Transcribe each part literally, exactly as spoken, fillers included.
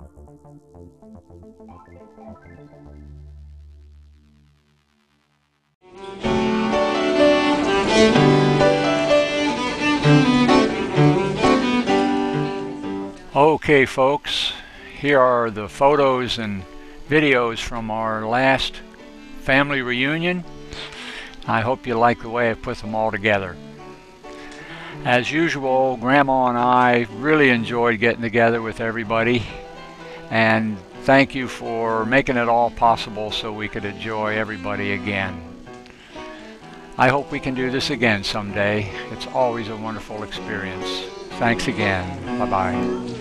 Okay folks, here are the photos and videos from our last family reunion. I hope you like the way I put them all together. As usual, Grandma and I really enjoyed getting together with everybody, and thank you for making it all possible so we could enjoy everybody again. I hope we can do this again someday. It's always a wonderful experience. Thanks again. Bye-bye.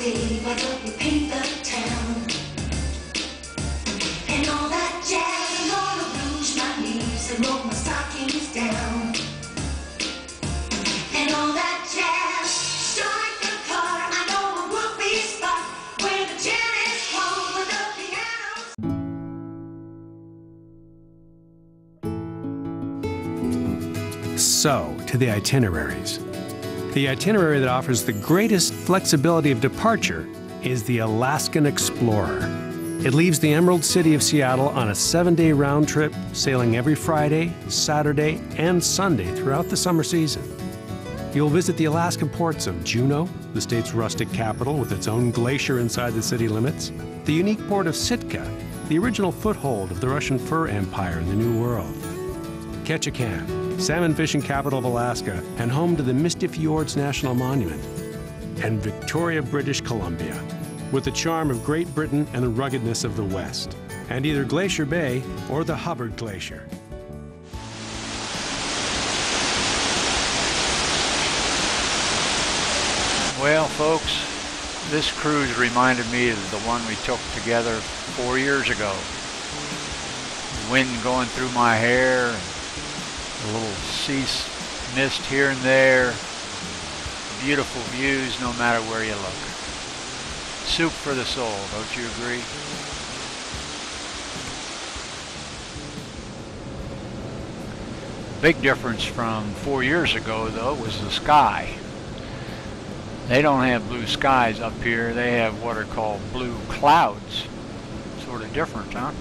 babe, why don't we paint the town? And all that jazz, I'm gonna rouge my knees and roll my stockings down. And all that jazz, start the car, I know a whoopee spot where the jam is cold with the piano. So, to the itineraries. The itinerary that offers the greatest flexibility of departure is the Alaskan Explorer. It leaves the Emerald City of Seattle on a seven-day round trip, sailing every Friday, Saturday, and Sunday throughout the summer season. You'll visit the Alaskan ports of Juneau, the state's rustic capital with its own glacier inside the city limits, the unique port of Sitka, the original foothold of the Russian fur empire in the New World, Ketchikan, salmon fishing capital of Alaska and home to the Misty Fjords National Monument, and Victoria, British Columbia, with the charm of Great Britain and the ruggedness of the West, and either Glacier Bay or the Hubbard Glacier. Well, folks, this cruise reminded me of the one we took together four years ago. The wind going through my hair, a little sea mist here and there, beautiful views no matter where you look. Soup for the soul, don't you agree? Big difference from four years ago, though, was the sky. They don't have blue skies up here. They have what are called blue clouds. Sort of different, huh?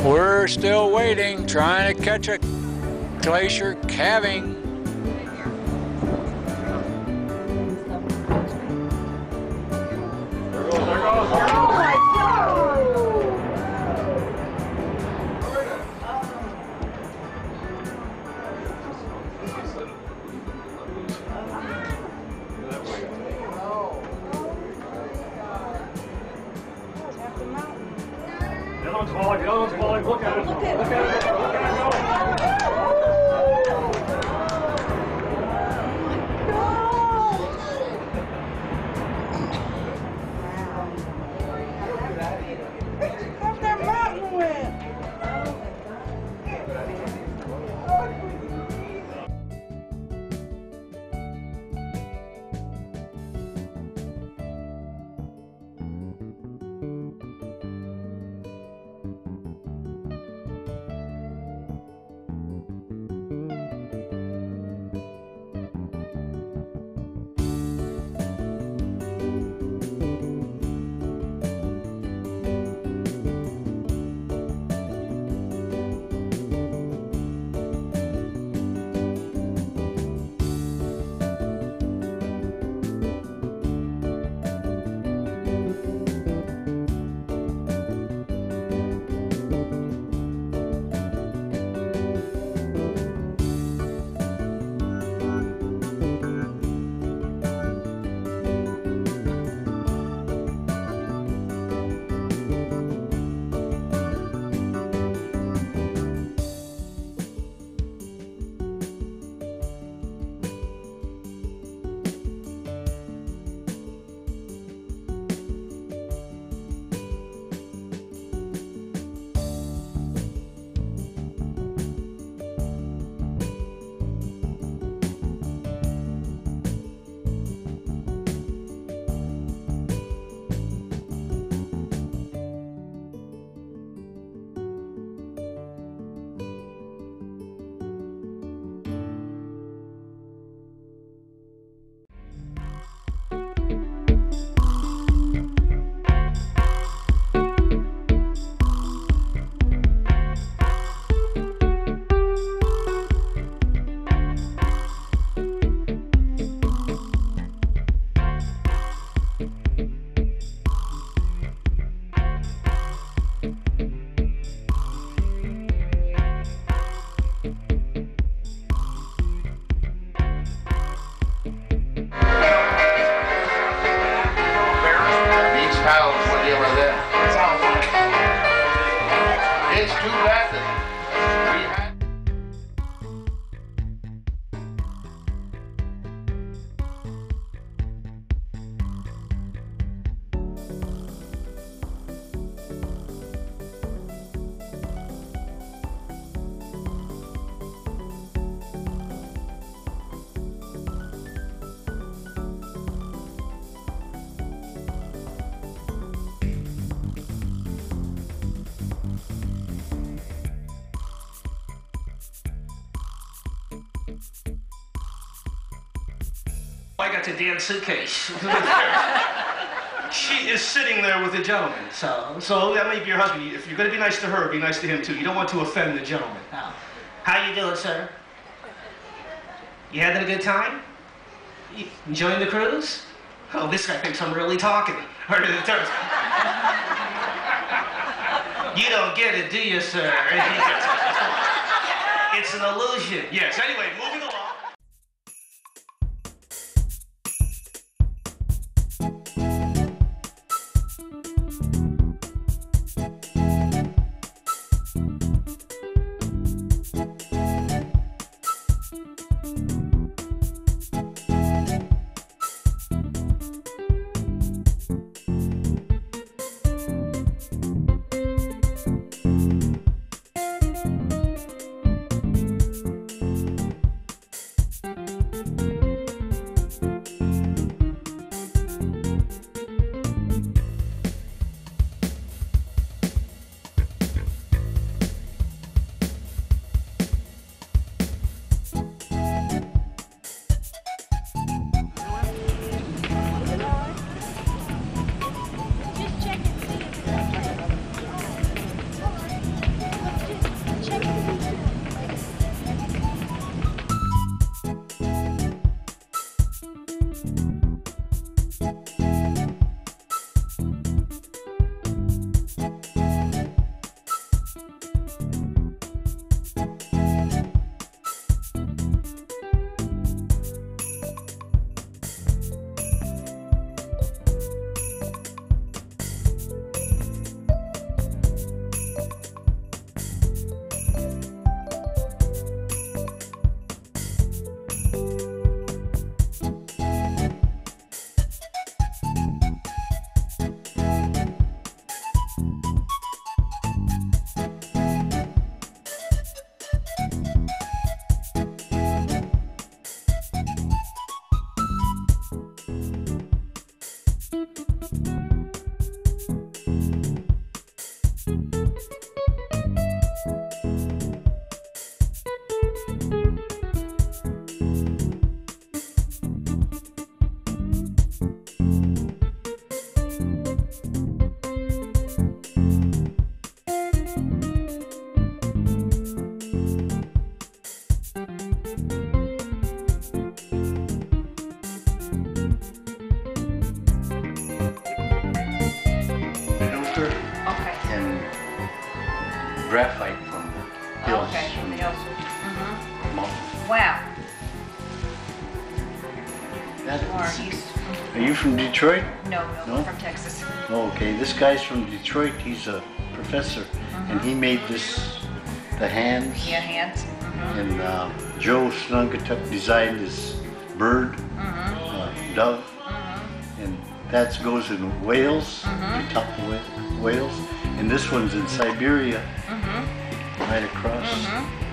We're still waiting, trying to catch a glacier calving. There goes, there goes, there goes. The other one's falling, the other one's falling. Look at it. Look at it. Look at it. Look at it Where's that mountain went? I got your damn suitcase. She is sitting there with a gentleman, so so that may be your husband. If you're going to be nice to her, be nice to him too. You don't want to offend the gentleman. Oh. How you doing, sir? You having a good time? You enjoying the cruise? Oh, this guy thinks I'm really talking. Or the terms. You don't get it, do you, sir? It's an illusion. Yes. Anyway, moving along. and graphite from the hills. Oh, okay, from the hills. Mm-hmm. mountains. Wow. That Or is- he's, Are you from Detroit? no, no, No? from Texas. Oh, okay, this guy's from Detroit. He's a professor, and he made this, the hands. Yeah, hands. Mm-hmm. And uh, Joe Snunketuck designed this bird, Mm-hmm. uh, dove, and that goes in Wales, Mm-hmm. the top of Wa- Wales, and this one's in Siberia, Mm-hmm. right across. Mm-hmm.